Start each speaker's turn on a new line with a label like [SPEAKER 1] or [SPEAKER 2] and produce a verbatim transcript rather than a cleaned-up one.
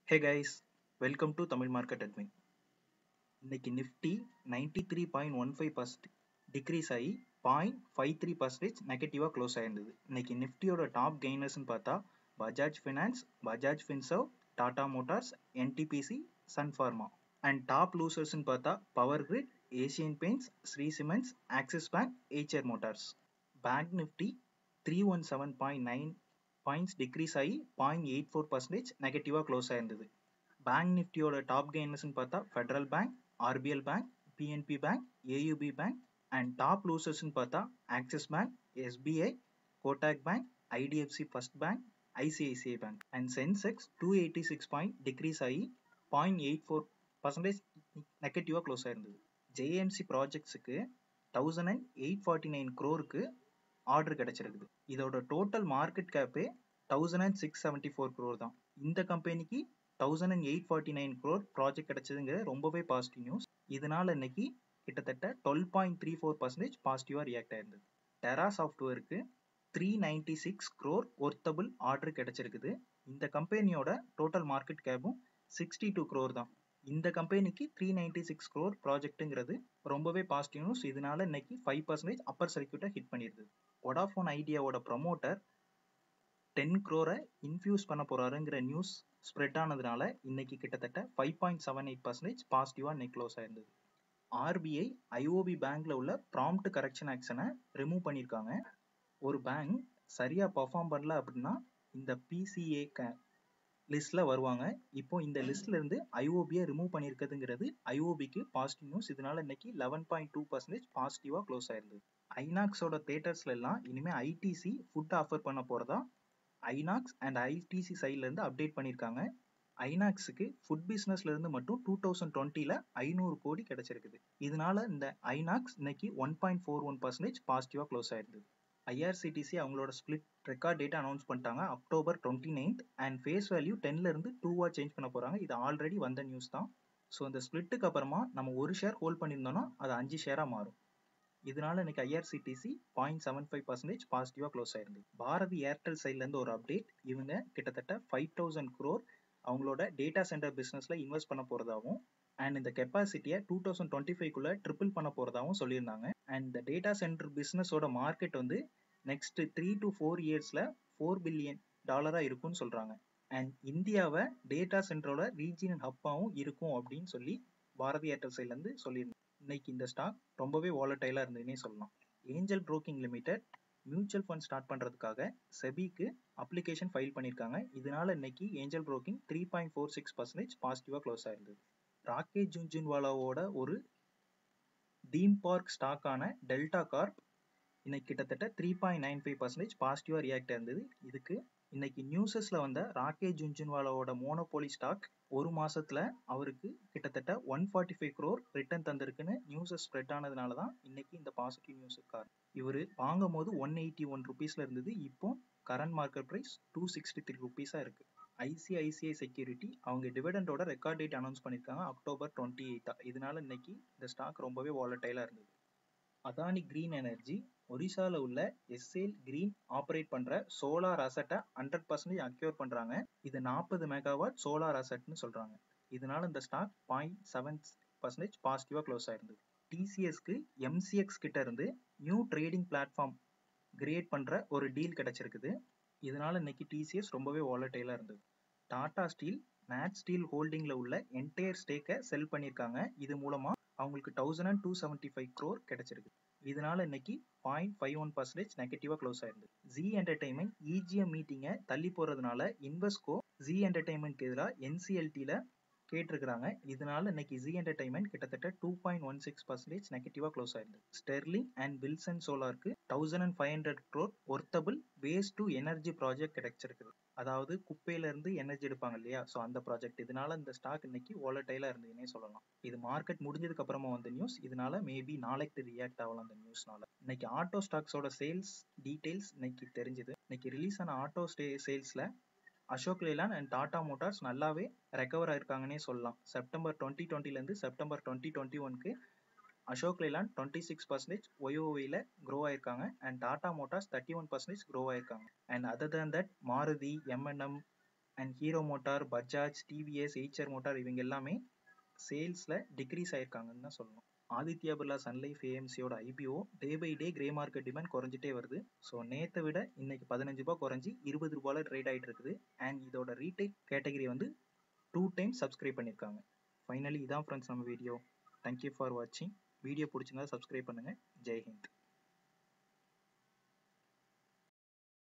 [SPEAKER 1] Hey guys, welcome to Tamil Market Admin. இன்னைக்கு Nifty ninety three point one five percent decrease ஆகி point five three percentage நெகட்டிவாக close ஆயிருந்தது. இன்னைக்கு நிஃப்டியோட top கெய்னர்ஸ்னு பார்த்தா Bajaj Finance, Bajaj Finserv, Tata Motors, NTPC, Sun Pharma. And top லூசர்ஸ்னு பார்த்தா Power Grid, Asian Paints, Shree Cements, Axis Bank, Eicher Motors. Bank Nifty three one seven point nine points decrease ஆகி point eight four percentage நெகட்டிவாக close ஆயிருந்தது. Bank நிஃப்டியோட top கெய்னர்ஸ்னு பார்த்தா federal bank, RBL bank, PNB bank, AUB bank. And top லூசர்ஸ்னு பார்த்தா Axis bank, SBI, Kotak bank, IDFC first bank, ICICI bank. And Sensex two eighty six point decrease ஆகி point eight four percentage நெகட்டிவாக close ஆயிருந்தது. JMC ப்ராஜெக்ட்ஸுக்கு thousand and eight forty nine க்ரோருக்கு order கிடைச்சிருக்குது. இதோட total market கேப்பே thousand and six seventy four crore தான். இந்த கம்பெனிக்கு thousand and eight forty nine crore project கிடைச்சதுங்க ரொம்பவே பாசிட்டிவ் நியூஸ். இதனால இன்னைக்கு கிட்டத்தட்ட twelve point three four percentage பாசிட்டிவாக ரியாக்ட் ஆயிருந்தது. டெரா சாஃப்ட்வேருக்கு three ninety six crore worthable order கிடைச்சிருக்குது. இந்த கம்பெனியோட டோட்டல் மார்க்கெட் கேப்பும் சிக்ஸ்டி டூ க்ரோர் தான். இந்த கம்பெனிக்கு த்ரீ நைன்டி சிக்ஸ் க்ரோர் ப்ராஜெக்ட்டுங்கிறது ரொம்பவே பாசிட்டிவ் நியூஸ். இதனால இன்னைக்கு ஃபைவ் பர்சன்டேஜ் அப்பர் சர்க்கியூட்டை ஹிட் பண்ணியிருந்தது. வோடாஃபோன் ஐடியாவோட ப்ரமோட்டர் டென் க்ரோரை இன்ஃபியூஸ் பண்ண போறாருங்கிற நியூஸ் ஸ்ப்ரெட் ஆனதுனால இன்னைக்கு கிட்டத்தட்ட five point seven eight percentage பாசிட்டிவாக இன்னைக்கு க்ளோஸ் ஆயிருந்தது. ஆர்பிஐ ஐஓபி பேங்க்ல உள்ள ப்ராம்ப்ட் கரெக்ஷன் ஆக்ஷனை ரிமூவ் பண்ணியிருக்காங்க. ஒரு பேங்க் சரியா பர்ஃபார்ம் பண்ணல அப்படின்னா இந்த பிசிஏ லிஸ்ட்ல வருவாங்க. இப்போ இந்த லிஸ்ட்ல இருந்து ஐஓபியை ரிமூவ் பண்ணியிருக்கிறதுங்கிறது ஐஓபிக்கு பாசிட்டிவ் நியூஸ். இதனால இன்னைக்கு லெவன் பாயிண்ட் டூ பர்சன்டேஜ் பாசிட்டிவா க்ளோஸ் ஆயிருந்தது. ஐநாக்ஸோட தேட்டர்ஸ்ல எல்லாம் இனிமே ஐடிசி ஃபுட் ஆஃபர் பண்ண போறதா ஐநாக்ஸ் அண்ட் ஐடிசி சைட்ல இருந்து அப்டேட் பண்ணியிருக்காங்க. ஐநாக்ஸுக்கு ஃபுட் பிசினஸ்ல இருந்து மட்டும் டூ தௌசண்ட் டுவெண்ட்டில ஐநூறு கோடி கிடைச்சிருக்குது. இதனால இந்த ஐநாக்ஸ் இன்னைக்கு one point four one percentage பாசிட்டிவா க்ளோஸ் ஆயிருந்தது. ஐஆர்சிடிசி அவங்களோட ஸ்பிளிட் ரெக்கார்ட் டேட்டா அனௌன்ஸ் பண்ணிட்டாங்க October twenty ninth. And face value டென்ல இருந்து டூவா சேஞ்ச் பண்ண போறாங்க. இது ஆல்ரெடி வந்த நியூஸ் தான். ஸோ இந்த ஸ்பிளிட்டுக்கு அப்புறமா நம்ம ஒரு ஷேர் ஹோல்ட் பண்ணியிருந்தோம்னா அது அஞ்சு ஷேரா மாறும். இதனால இன்னைக்கு IRCTC point seven five percentage பாசிட்டிவா க்ளோஸ் ஆயிருந்தது. பாரதி ஏர்டெல் சைட்ல இருந்து ஒரு அப்டேட். இவங்க கிட்டத்தட்ட ஃபைவ் தௌசண்ட் க்ரோர் அவங்களோட டேட்டா சென்டர் பிசினஸ்ல இன்வெஸ்ட் பண்ண போறதாவும் அண்ட் இந்த கெப்பாசிட்டியை டூ தௌசண்ட் டுவெண்ட்டி ஃபைவ்க்குள்ள ட்ரிபிள் பண்ண போறதாவும் சொல்லியிருந்தாங்க. அண்ட் இந்த டேட்டா சென்டர் பிசினஸோட மார்க்கெட் வந்து நெக்ஸ்ட் த்ரீ டு ஃபோர் இயர்ஸ்ல ஃபோர் பில்லியன் டாலரா இருக்கும்னு சொல்றாங்க. அண்ட் இந்தியாவை டேட்டா சென்டரோட ரீஜியனல் ஹப்பாவும் இருக்கும் அப்படின்னு சொல்லி பாரதி ஏர்டெல் சைட்ல இருந்து சொல்லியிருந்தாங்க. இன்னைக்கு இந்த ஸ்டாக் ரொம்பவே வாலடைலா இருந்ததுன்னே சொல்லலாம். Angel Broking Limited mutual fund start பண்றதுக்காக செபிக்கு அப்ளிகேஷன் ஃபைல் பண்ணியிருக்காங்க. இதனால இன்னைக்கு Angel Broking three point four six percentage பாசிட்டிவா க்ளோஸ் ஆயிருந்தது. ராகேஷ் ஜுன்ஜுன்வாலாவோட ஒரு தீம் பார்க் ஸ்டாக்கான டெல்டா கார்ப் இன்னைக்கு கிட்டத்தட்ட three point nine five percentage பாசிட்டிவா ரியாக்ட் இருந்தது. இதுக்கு இன்னைக்கு நியூஸஸ்ல வந்த ராகேஷ் ஜுன்ஜுன்வாலாவோட மோனோபோலி ஸ்டாக் ஒரு மாசத்துல அவருக்கு கிட்டத்தட்ட one forty five crore return தந்திருக்குன்னு நியூஸஸ் ஸ்ப்ரெட் ஆனதுனால தான் இன்னைக்கு இந்த பாசிட்டிவ் நியூஸ் காரணம். இவர் வாங்கும் போது ஒன் எயிட்டி ஒன் ருபீஸ்ல இருந்தது. இப்போ current market price two sixty three ருபீஸா இருக்கு. ஐசிஐசிஐ செக்யூரிட்டி அவங்க டிவிடெண்டோட ரெக்கார்ட் டேட் அனௌன்ஸ் பண்ணிருக்காங்க அக்டோபர் டுவெண்ட்டி எயிட்டா. இதனால இன்னைக்கு இந்த ஸ்டாக் ரொம்பவே வாலடைலா இருந்தது. அதானி கிரீன் எனர்ஜி ஒரிசால உள்ள எஸ்ஏல் கிரீன் ஆப்ரேட் பண்ற சோலார் அசட்டை ஹண்ட்ரட் பர்சன்டேஜ் அக்யூர் பண்றாங்க. இது நாற்பது மெகாவாட் சோலார் அசட்னு சொல்றாங்க. இதனால இந்த ஸ்டாக் பாயிண்ட் செவன் பர்சன்டேஜ் பாசிட்டிவா க்ளோஸ் ஆயிருந்தது. டிசிஎஸ்க்கு எம்சிஎக்ஸ் கிட்ட இருந்து நியூ ட்ரேடிங் பிளாட்ஃபார்ம் கிரியேட் பண்ற ஒரு டீல் கிடைச்சிருக்குது. இதனால இன்னைக்கு டிசிஎஸ் ரொம்பவே வாலடைலா இருந்தது. டாடா ஸ்டீல் நேட் ஸ்டீல் ஹோல்டிங்ல உள்ள என்டையர் ஸ்டேக்கை செல் பண்ணியிருக்காங்க. இது மூலமா அவங்களுக்கு thousand and two seventy five crore கிடைச்சிருக்கு. இதனால இன்னைக்கு பாயிண்ட் ஃபைவ் ஒன் பர்சன்டேஜ் நெகட்டிவா க்ளோஸ் ஆயிருந்தது. ஜி என்டர்டைன்மெண்ட் இஜிஎம் மீட்டிங்கை தள்ளி போறதுனால இன்வெஸ்கோ ஜி என்டர்டைன்மெண்ட்க்கு எதிராக என்சிஎல்டில கேட்டிருக்கிறாங்க. இதனால இன்னைக்கு ஜி என்டர்டைன்மெண்ட் கிட்டத்தட்ட two point one six percentage நெகட்டிவா க்ளோஸ் ஆயிருந்தது. ஸ்டெர்லிங் அண்ட் வில்சன் சோலாருக்கு thousand and five hundred crore worthable waste to energy project கிடைச்சிருக்கு. அதாவது குப்பையில இருந்து எனர்ஜி எடுப்பாங்க இல்லையா, ஸோ அந்த ப்ராஜெக்ட். இதனால இந்த ஸ்டாக் இன்னைக்கு வாலடைலா இருந்ததுன்னே சொல்லலாம். இது மார்க்கெட் முடிஞ்சதுக்கு அப்புறமா வந்த நியூஸ். இதனால மேபி நாளைக்கு ரியாக்ட் ஆகலாம் அந்த நியூஸ்னால. இன்னைக்கு ஆட்டோ ஸ்டாக்ஸோட சேல்ஸ் டீடைல்ஸ் இன்னைக்கு தெரிஞ்சது. இன்னைக்கு ரிலீஸ் ஆன ஆட்டோ ஸ்டே சேல்ஸ்ல Ashok Leyland and Tata Motors நல்லாவே ரெக்கவர் ஆயிருக்காங்கன்னே சொல்லலாம். செப்டம்பர் டுவெண்ட்டி டுவெண்ட்டில இருந்து செப்டம்பர் டுவெண்ட்டி டுவெண்ட்டி ஒன்க்கு Ashok Leyland twenty six percentage ஒய்ஓவில க்ரோ ஆயிருக்காங்க. And Tata Motors thirty one percentage grow ஆயிருக்காங்க. And other than that Maruti, MNM, and Hero Motor, Bajaj, TVS, Eicher motor இவங்க எல்லாமே சேல்ஸில் டிக்ரீஸ் ஆயிருக்காங்கன்னு தான் சொல்லணும். ஆதித்யா பிர்லா சன் லைஃப் ஏஎம்சியோட IPO day by day grey market demand குறைஞ்சிட்டே வருது. ஸோ நேற்றை விட இன்னைக்கு பதினஞ்சு ரூபாய் குறைஞ்சி இருபது ரூபாயில் ட்ரேட் ஆகிட்டு இருக்குது. அண்ட் இதோட ரீட்டைல் கேட்டகரி வந்து டூ டைம்ஸ் சப்ஸ்கிரைப் பண்ணியிருக்காங்க. ஃபைனலி இதான் ஃப்ரெண்ட்ஸ் நம்ம வீடியோ. தேங்க்யூ ஃபார் வாட்சிங். வீடியோ பிடிச்சிருந்தா சப்ஸ்கிரைப் பண்ணுங்கள். ஜெய் ஹிந்த்.